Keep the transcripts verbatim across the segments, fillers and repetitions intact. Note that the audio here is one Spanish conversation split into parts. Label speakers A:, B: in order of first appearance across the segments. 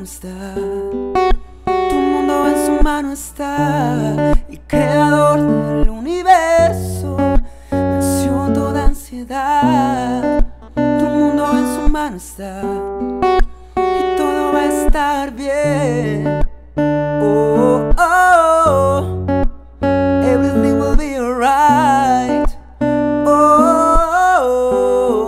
A: mano está, tu mundo en su mano está. El creador del universo venció toda ansiedad. Tu mundo en su mano está y todo va a estar bien. Oh, oh, oh. Everything will be alright. Oh, oh,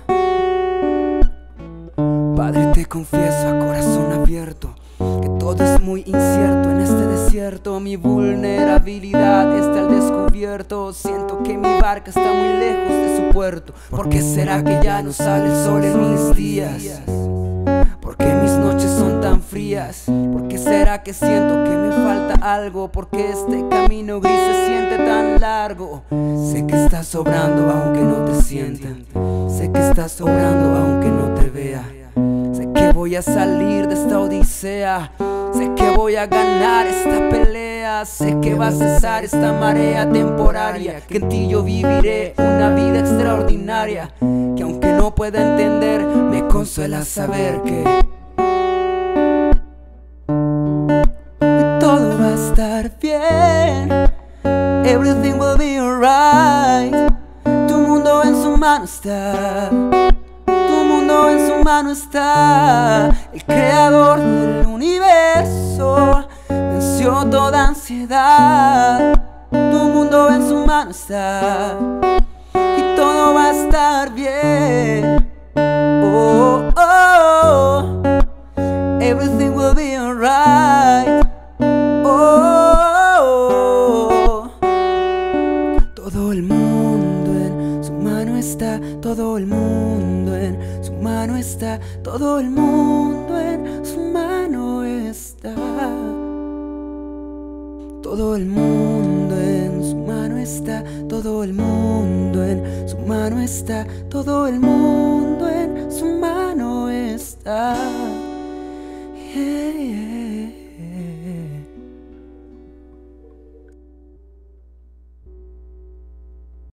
A: oh. Padre, te confieso a corazón abierto que todo es muy incierto en este desierto. Mi vulnerabilidad está al descubierto. Siento que mi barca está muy lejos de su puerto. ¿Por qué será que ya no sale el sol en mis días? ¿Por qué mis noches son tan frías? ¿Por qué será que siento que me falta algo? ¿Por qué este camino gris se siente tan largo? Sé que estás sobrando aunque no te sienta. Sé que estás sobrando aunque no te vea. Sé que voy a salir de esta odisea. Sé que voy a ganar esta pelea. Sé que va a cesar esta marea temporaria. Que en ti yo viviré una vida extraordinaria. Que aunque no pueda entender, me consuela saber que todo va a estar bien. Everything will be alright. Tu mundo en su mano está. Tu mundo en su mano está. El creador del universo venció toda ansiedad. Tu mundo en su mano está y todo va a estar bien. Oh, oh, oh. Everything will be alright. Oh, oh, oh. Todo el mundo en su mano está. Todo el mundo en su mano está. Todo el mundo en su mano está. Todo el mundo en su mano está. Todo el mundo en su mano está. Todo el mundo en su mano está. Yeah, yeah, yeah.